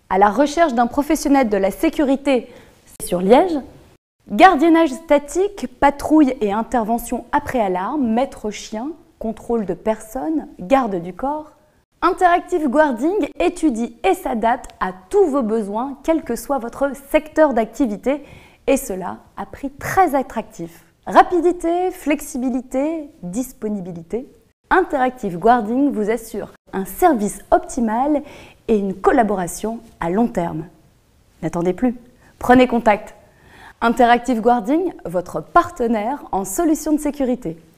À la recherche d'un professionnel de la sécurité sur Liège. Gardiennage statique, patrouille et intervention après alarme, maître chien, contrôle de personnes, garde du corps. Interactive Guarding étudie et s'adapte à tous vos besoins, quel que soit votre secteur d'activité, et cela à prix très attractif. Rapidité, flexibilité, disponibilité. Interactive Guarding vous assure un service optimal et une collaboration à long terme. N'attendez plus, prenez contact. Interactive Guarding, votre partenaire en solutions de sécurité.